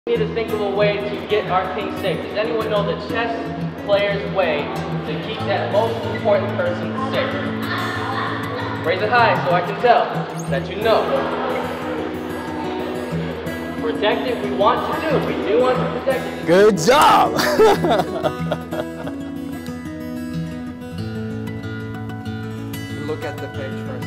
We need to think of a way to get our team safe. Does anyone know the chess player's way to keep that most important person safe? Raise it high so I can tell that you know. Protect it, we want to do. We do want to protect it. Good job! Look at the page first.